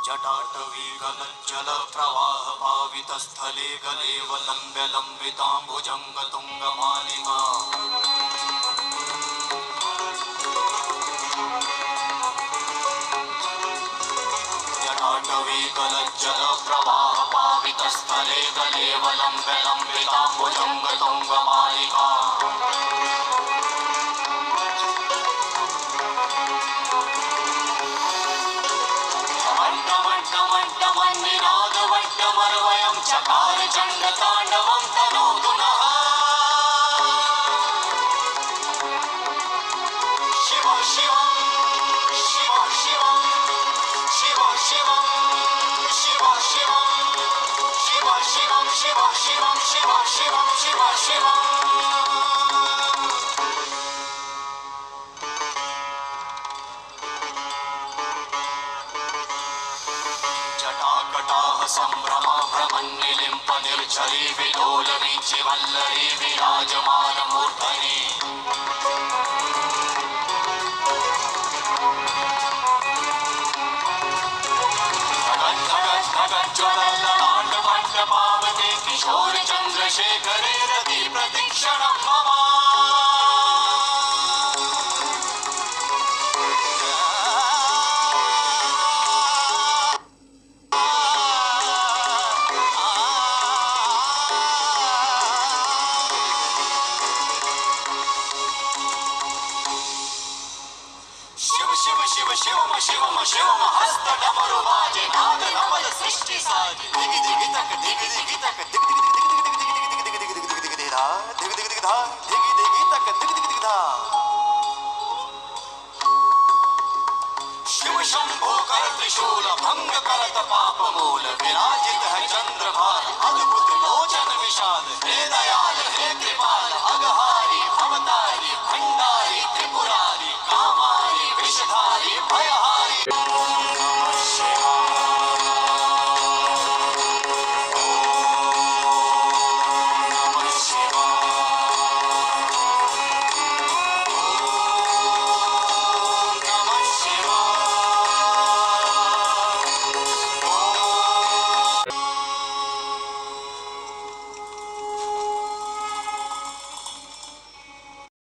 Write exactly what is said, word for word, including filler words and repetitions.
जटाटवी गलज्जल प्रवाह पावितस्थले गलेवलम्ब्य लम्बिताम्बुजङ्ग तुङ्गमालिका जटाटवी गलज्जल प्रवाह पावितस्थले गलेवलम्ब्य लम्बिताम्बुजङ्ग तुङ्गमालिका निनादवड्डमर्वयं चकार चण्डताण्डवं तनोतु नः शिव शिवं शिव शिवं शिव शिवं शिव शिवं शिव शिवं शिव शिवं शिव शिवं शिव शिवं जटाकटाः सम्भ्रमा भ्रमन्निलिम्प निर्झरी विलोलवीचि वल्लरी विराजमानमूर्धनि धगद् धगद् धगज्ज्वलल्ललाण्डमण्डपावते किशोर चन्द्रशेखरे रति प्रतिक्षणं मम शिव शिव शिव शिवम शिवम शिवम हस्त डमरु बाजे नाद नवल सृष्टि साजे दिगि दिगि तक दिगि दिगि तक दिगि दिगि दिगि दिगि दिगि दिगि दिगि दिगि दिगि धा दिगि दिगि दिगि धा दिगि दिगि तक दिगि दिगि दिगि धा शिव शंभो कर त्रिशूल भंग करत पाप मूल विराज